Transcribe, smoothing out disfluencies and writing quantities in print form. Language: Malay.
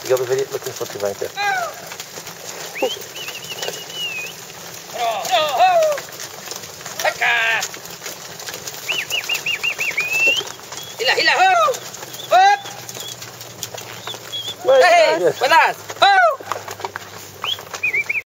You got the video looking for the banker. Hila, hila, ho! Hop! Hey, buenas!